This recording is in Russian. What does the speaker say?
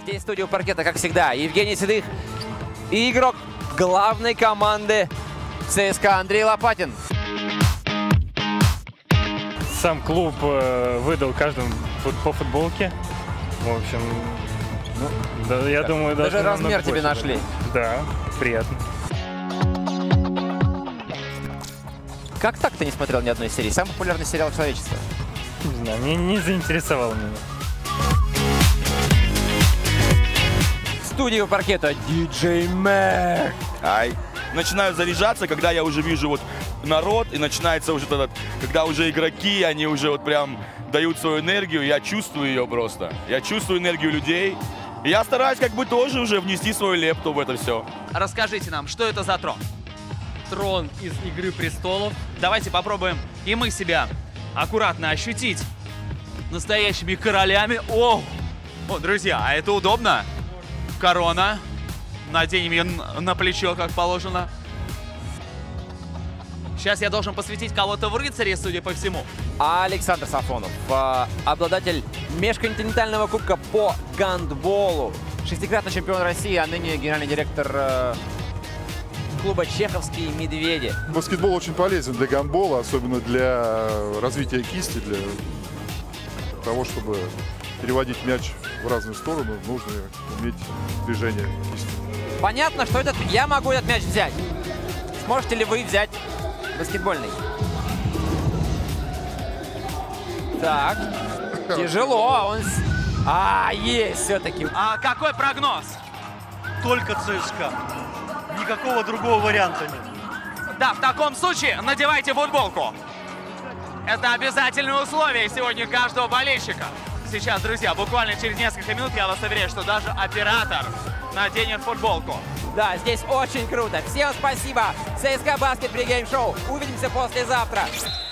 Здесь в студии у паркета, как всегда, Евгений Седых и игрок главной команды ЦСКА Андрей Лопатин. Сам клуб выдал каждому по футболке. В общем, ну, да, я думаю, даже размер тебе нашли. Да, приятно. Как так ты не смотрел ни одной серии? Самый популярный сериал человечества. Не знаю, мне не заинтересовало меня. В студии у паркета диджей Мэг. Ай. Начинаю заряжаться, когда я уже вижу вот народ, и начинается уже этот, когда уже игроки, они уже вот прям дают свою энергию, я чувствую ее просто. Я чувствую энергию людей. И я стараюсь как бы тоже уже внести свою лепту в это все. Расскажите нам, что это за трон? Трон из «Игры престолов». Давайте попробуем и мы себя аккуратно ощутить настоящими королями. О, друзья, а это удобно. Корона. Наденем ее на плечо, как положено. Сейчас я должен посвятить кого-то в рыцаре, судя по всему. Александр Сафонов, обладатель межконтинентального кубка по гандболу, шестикратный чемпион России, а ныне генеральный директор клуба «Чеховские медведи». Баскетбол очень полезен для гандбола, особенно для развития кисти, для того, чтобы переводить мяч в разные стороны, нужно уметь движение кисти. Понятно, что я могу этот мяч взять. Сможете ли вы взять баскетбольный? Так, тяжело. Есть все-таки. А какой прогноз? Только ЦСКА. Никакого другого варианта нет. Да, в таком случае надевайте футболку. Это обязательное условие сегодня каждого болельщика. Сейчас, друзья, буквально через несколько минут я вас уверяю, что даже оператор наденет футболку. Да, здесь очень круто. Всем спасибо. ЦСКА Баскет Пригейм Шоу. Увидимся послезавтра.